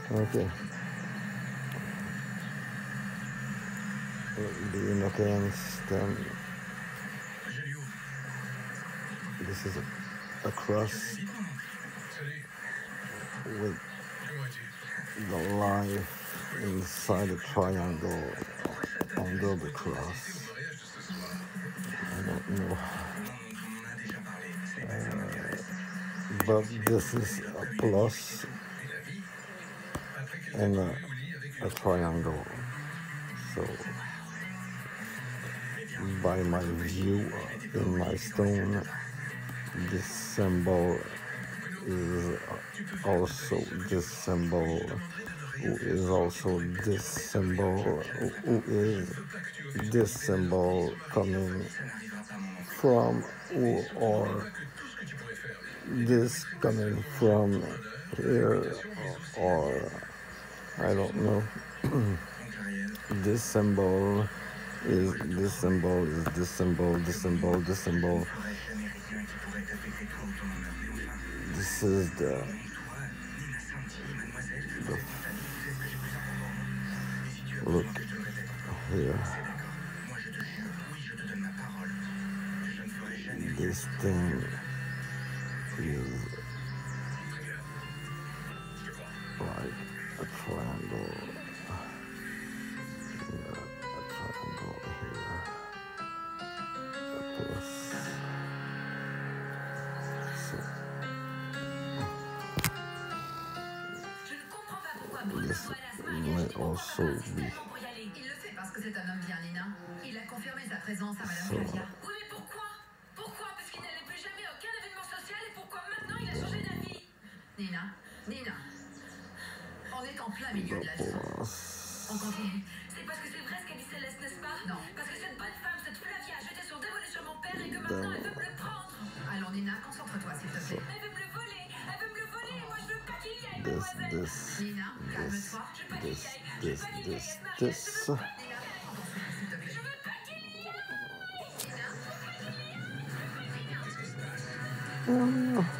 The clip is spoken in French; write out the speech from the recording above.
Okay. Do you not understand? This is a cross with the life inside a triangle under the cross. I don't know. But this is a plus and a triangle. So by my view in my stone, this symbol is also this symbol, who is also this symbol, who is this symbol coming from, or this coming from here, or I don't know. This symbol is this symbol, is this symbol, this symbol, this symbol. This is the look here. This thing is like a triangle. A triangle here. A plus. So this may also be. Il le fait parce que c'est un homme bien, Nina. Il a confirmé sa présence à Madame Flavia. Oui, mais pourquoi? Pourquoi? Parce qu'il n'allait plus jamais à aucun événement social et pourquoi maintenant il a changé d'avis? Nina, on est en plein milieu de la leçon. On continue. C'est parce que c'est vrai ce qu'a dit Céleste, n'est-ce pas? Non. Parce que cette bonne femme, cette Flavia, a jeté son dévolu sur mon père et que maintenant elle veut me le prendre. Allons, Nina, concentre-toi, s'il te plaît. Elle veut me le voler. Elle veut me le voler et moi je veux pas qu'il y aille, mademoiselle. Nina, calme-toi. Je veux pas qu'il y aille. Je veux pas qu'il y aille. This. Nina, prends ton souffle, s'il te plaît. Je veux pas qu'il y aille. Nina, je veux pas qu'il y aille.